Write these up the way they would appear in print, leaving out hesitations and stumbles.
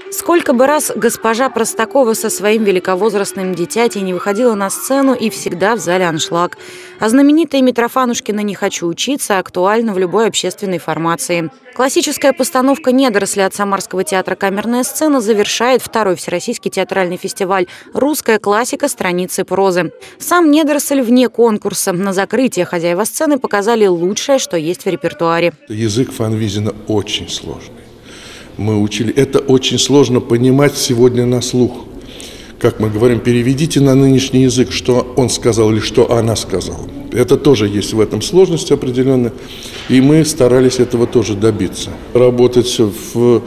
Сколько бы раз госпожа Простакова со своим великовозрастным дитятей не выходила на сцену, и всегда в зале аншлаг. А знаменитая Митрофанушкина «Не хочу учиться» актуальна в любой общественной формации. Классическая постановка «Недоросли» от Самарского театра «Камерная сцена» завершает второй всероссийский театральный фестиваль «Русская классика. Страницы прозы». Сам «Недоросль» вне конкурса. На закрытие хозяева сцены показали лучшее, что есть в репертуаре. Язык Фанвизина очень сложный. Мы учили. Это очень сложно понимать сегодня на слух. Как мы говорим, переведите на нынешний язык, что он сказал или что она сказала. Это тоже есть в этом сложность определенная. И мы старались этого тоже добиться. Работать в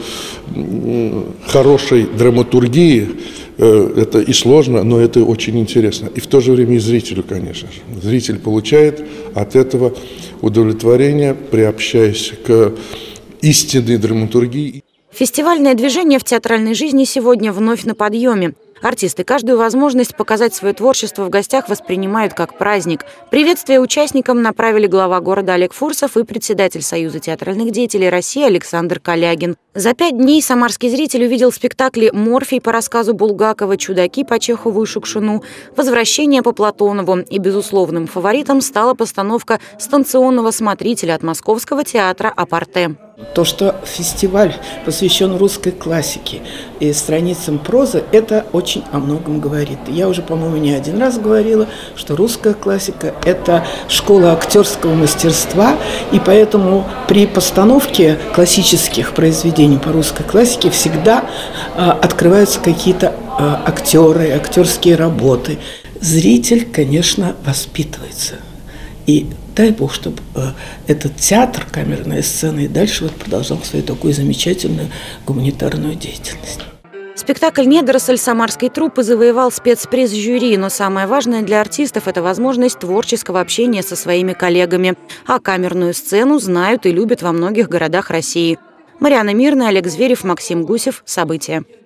хорошей драматургии это и сложно, но это очень интересно. И в то же время и зрителю, конечно же. Зритель получает от этого удовлетворение, приобщаясь к истинной драматургии. Фестивальное движение в театральной жизни сегодня вновь на подъеме. Артисты каждую возможность показать свое творчество в гостях воспринимают как праздник. Приветствие участникам направили глава города Олег Фурсов и председатель Союза театральных деятелей России Александр Калягин. За 5 дней самарский зритель увидел спектакли «Морфий» по рассказу Булгакова, «Чудаки» по Чехову и Шукшину, «Возвращение» по Платонову. И безусловным фаворитом стала постановка «Станционного смотрителя» от Московского театра «Апорте». То, что фестиваль посвящен русской классике и страницам прозы, это очень о многом говорит. Я уже, по-моему, не один раз говорила, что русская классика – это школа актерского мастерства, и поэтому при постановке классических произведений по русской классике всегда открываются какие-то актеры, актерские работы. Зритель, конечно, воспитывается. И дай Бог, чтобы этот театр, камерная сцена, и дальше продолжал свою такую замечательную гуманитарную деятельность. Спектакль «Недоросль» самарской труппы завоевал спецприз жюри, но самое важное для артистов – это возможность творческого общения со своими коллегами. А камерную сцену знают и любят во многих городах России. Марьяна Мирная, Олег Зверев, Максим Гусев. События.